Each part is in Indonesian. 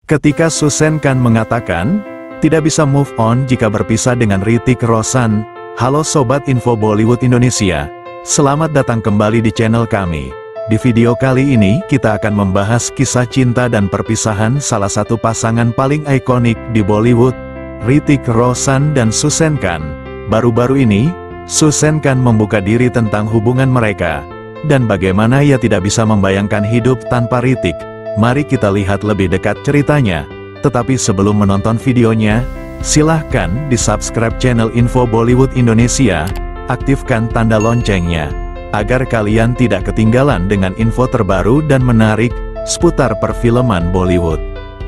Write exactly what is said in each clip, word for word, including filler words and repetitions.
Ketika Suzanne Khan mengatakan, tidak bisa move on jika berpisah dengan Hrithik Roshan. Halo Sobat Info Bollywood Indonesia, selamat datang kembali di channel kami. Di video kali ini, kita akan membahas kisah cinta dan perpisahan salah satu pasangan paling ikonik di Bollywood, Hrithik Roshan dan Suzanne Khan. Baru-baru ini, Suzanne Khan membuka diri tentang hubungan mereka, dan bagaimana ia tidak bisa membayangkan hidup tanpa Hrithik. Mari kita lihat lebih dekat ceritanya. Tetapi sebelum menonton videonya, silahkan di-subscribe channel Info Bollywood Indonesia, aktifkan tanda loncengnya, agar kalian tidak ketinggalan dengan info terbaru dan menarik seputar perfilman Bollywood.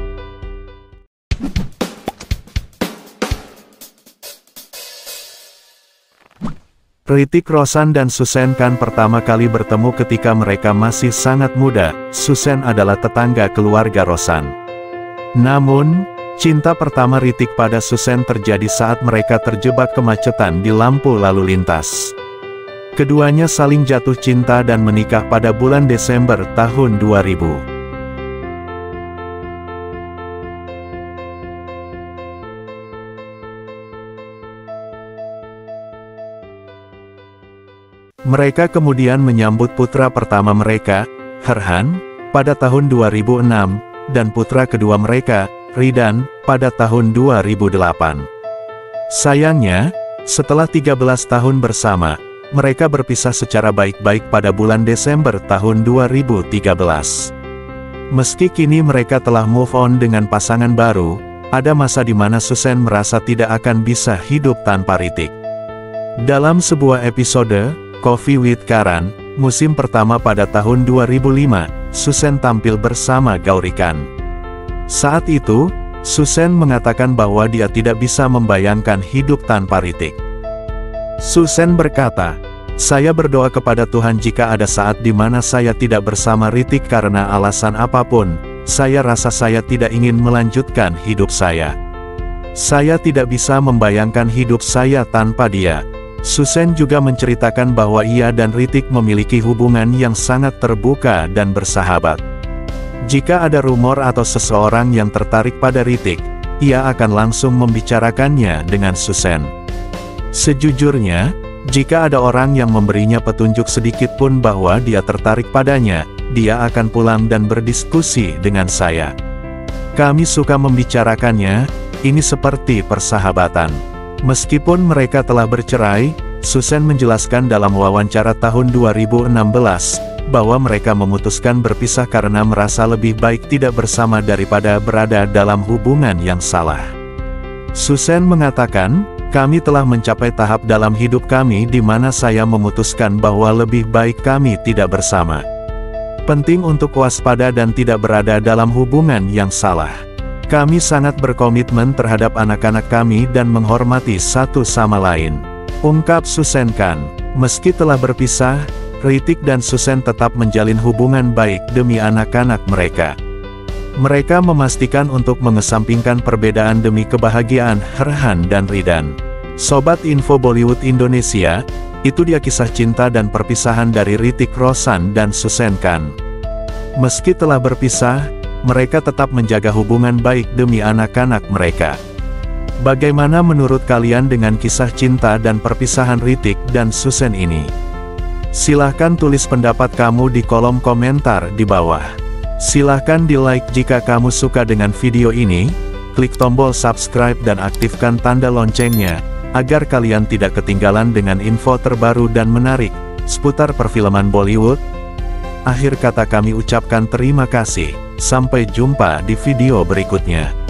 Hrithik Roshan dan Suzanne Khan pertama kali bertemu ketika mereka masih sangat muda. Suzanne adalah tetangga keluarga Roshan. Namun, cinta pertama Hrithik pada Suzanne terjadi saat mereka terjebak kemacetan di lampu lalu lintas. Keduanya saling jatuh cinta dan menikah pada bulan Desember tahun dua ribu. Mereka kemudian menyambut putra pertama mereka, Farhan, pada tahun dua ribu enam, dan putra kedua mereka, Ridan, pada tahun dua ribu delapan. Sayangnya, setelah tiga belas tahun bersama, mereka berpisah secara baik-baik pada bulan Desember tahun dua ribu tiga belas. Meski kini mereka telah move on dengan pasangan baru, ada masa di mana Suzanne merasa tidak akan bisa hidup tanpa Hrithik. Dalam sebuah episode Coffee with Karan, musim pertama pada tahun dua ribu lima, Suzanne tampil bersama Gauri Khan. Saat itu, Suzanne mengatakan bahwa dia tidak bisa membayangkan hidup tanpa Hrithik. Suzanne berkata, "Saya berdoa kepada Tuhan jika ada saat di mana saya tidak bersama Hrithik karena alasan apapun, saya rasa saya tidak ingin melanjutkan hidup saya. Saya tidak bisa membayangkan hidup saya tanpa dia." Suzanne juga menceritakan bahwa ia dan Hrithik memiliki hubungan yang sangat terbuka dan bersahabat. Jika ada rumor atau seseorang yang tertarik pada Hrithik, ia akan langsung membicarakannya dengan Suzanne. Sejujurnya, jika ada orang yang memberinya petunjuk sedikit pun bahwa dia tertarik padanya, dia akan pulang dan berdiskusi dengan saya. Kami suka membicarakannya, ini seperti persahabatan. Meskipun mereka telah bercerai, Suzanne menjelaskan dalam wawancara tahun dua ribu enam belas, bahwa mereka memutuskan berpisah karena merasa lebih baik tidak bersama daripada berada dalam hubungan yang salah. Suzanne mengatakan, "Kami telah mencapai tahap dalam hidup kami di mana saya memutuskan bahwa lebih baik kami tidak bersama. Penting untuk waspada dan tidak berada dalam hubungan yang salah. Kami sangat berkomitmen terhadap anak-anak kami dan menghormati satu sama lain," ungkap Suzanne Khan. Meski telah berpisah, Hrithik dan Suzanne tetap menjalin hubungan baik demi anak-anak mereka. Mereka memastikan untuk mengesampingkan perbedaan demi kebahagiaan Farhan dan Ridan. Sobat Info Bollywood Indonesia, itu dia kisah cinta dan perpisahan dari Hrithik Roshan dan Suzanne Khan. Meski telah berpisah, mereka tetap menjaga hubungan baik demi anak-anak mereka. Bagaimana menurut kalian dengan kisah cinta dan perpisahan Hrithik dan Suzanne ini? Silahkan tulis pendapat kamu di kolom komentar di bawah. Silahkan di like jika kamu suka dengan video ini, klik tombol subscribe dan aktifkan tanda loncengnya, agar kalian tidak ketinggalan dengan info terbaru dan menarik seputar perfilman Bollywood. Akhir kata kami ucapkan terima kasih. Sampai jumpa di video berikutnya.